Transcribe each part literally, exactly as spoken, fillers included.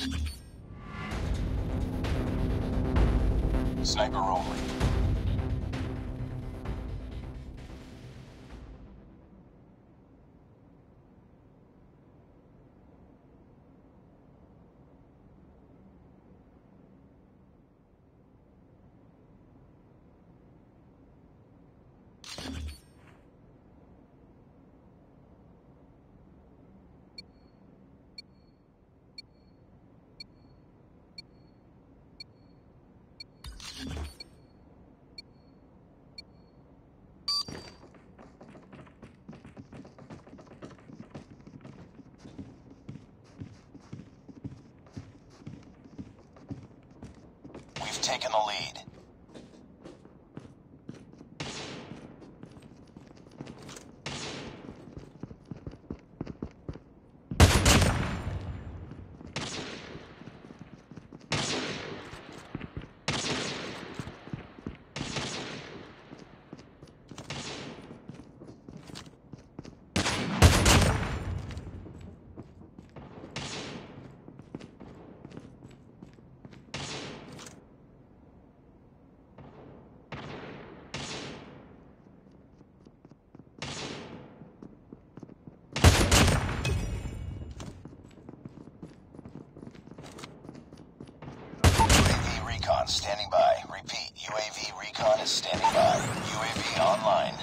Sniper only. We've taken the lead. Recon standing by. Repeat, U A V recon is standing by. U A V online.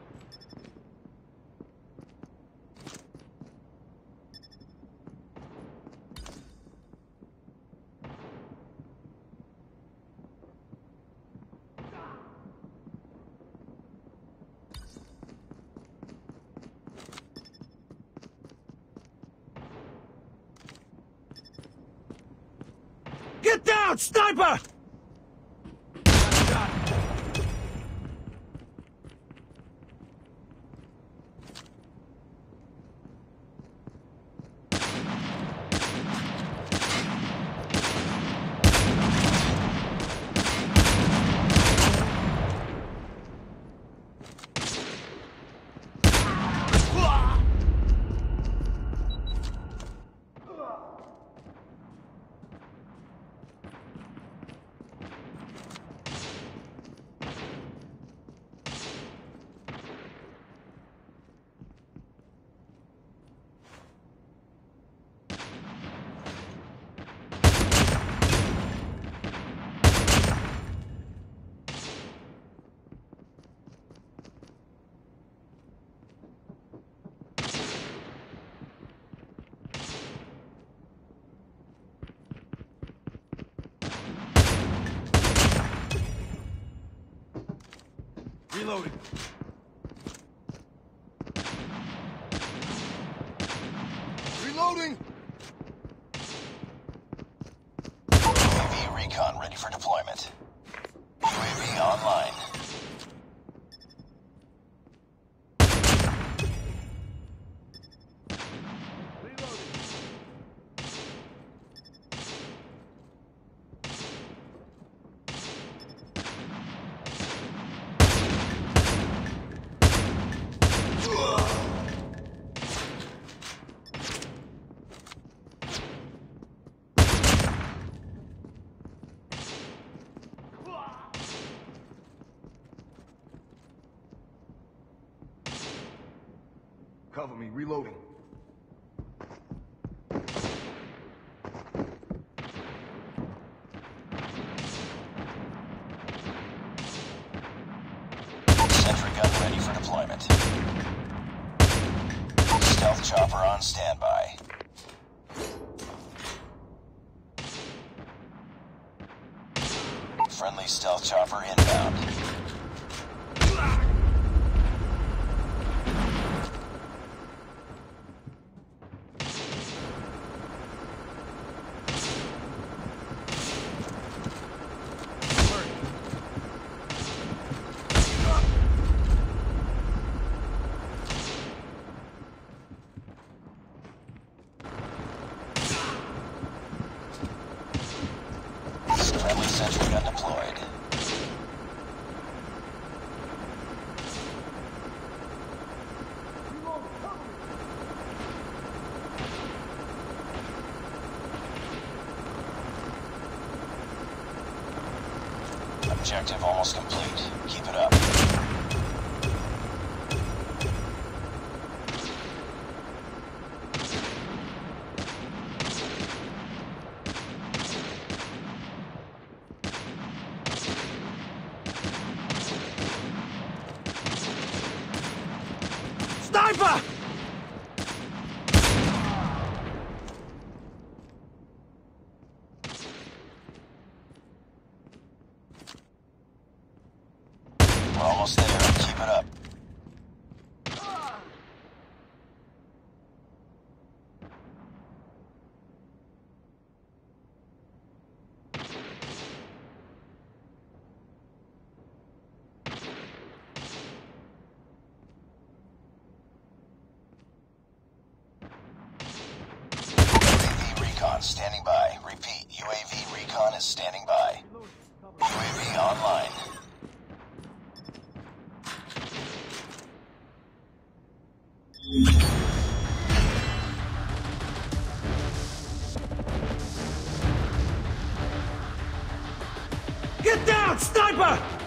Get down, sniper! Reloading. Reloading. U A V recon ready for deployment. U A V online. Cover me, reloading. Sentry gun ready for deployment. Stealth chopper on standby. Friendly stealth chopper inbound. Friendly sentry gun deployed. objective almost complete. Keep it up. Sniper! We're almost there. Keep it up. Standing by. Repeat, U A V recon is standing by. U A V online. Get down, sniper!